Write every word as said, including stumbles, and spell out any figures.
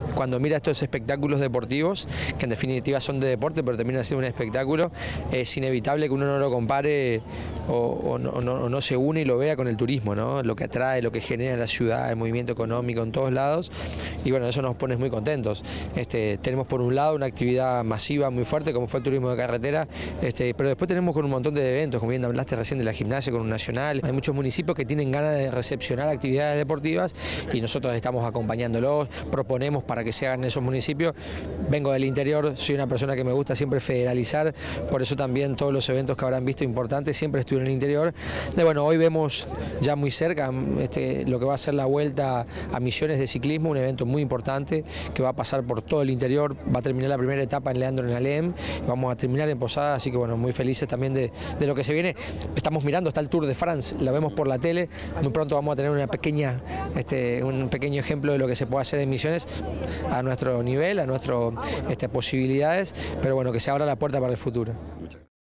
Cuando mira estos espectáculos deportivos, que en definitiva son de deporte, pero terminan siendo un espectáculo, es inevitable que uno no lo compare o, o, no, o, no, o no se une y lo vea con el turismo, ¿no? Lo que atrae, lo que genera en la ciudad, el movimiento económico en todos lados, y bueno, eso nos pone muy contentos. Este, tenemos por un lado una actividad masiva muy fuerte, como fue el turismo de carretera, este, pero después tenemos con un montón de eventos, como bien hablaste recién de la gimnasia con un nacional. Hay muchos municipios que tienen ganas de recepcionar actividades deportivas y nosotros estamos acompañándolos, proponemos para que se hagan en esos municipios. Vengo del interior, soy una persona que me gusta siempre federalizar, por eso también todos los eventos que habrán visto importantes siempre estuvieron en el interior. De, bueno, hoy vemos ya muy cerca este, lo que va a ser la vuelta a Misiones de ciclismo, un evento muy importante que va a pasar por todo el interior, va a terminar la primera etapa en Leandro en Alem, vamos a terminar en Posada, así que bueno, muy felices también de, de lo que se viene. Estamos mirando, está el Tour de France, lo vemos por la tele, muy pronto vamos a tener una pequeña, este, un pequeño ejemplo de lo que se puede hacer en Misiones a nuestro nivel, a nuestras este, posibilidades, pero bueno, que se abra la puerta para el futuro.